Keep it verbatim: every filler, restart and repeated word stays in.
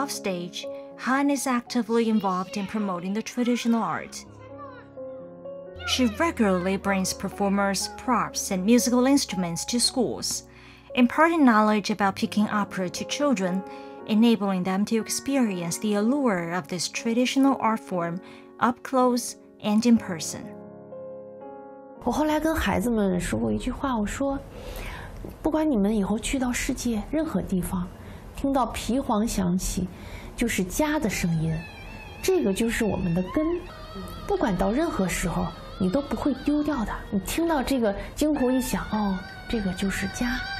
Offstage, Han is actively involved in promoting the traditional art. She regularly brings performers, props, and musical instruments to schools, imparting knowledge about Peking Opera to children, enabling them to experience the allure of this traditional art form up close and in person. 我后来跟孩子们说过一句话，我说，不管你们以后去到世界任何地方，听到皮黄响起，就是家的声音，这个就是我们的根，不管到任何时候，你都不会丢掉的。你听到这个惊鸿一响，哦，这个就是家。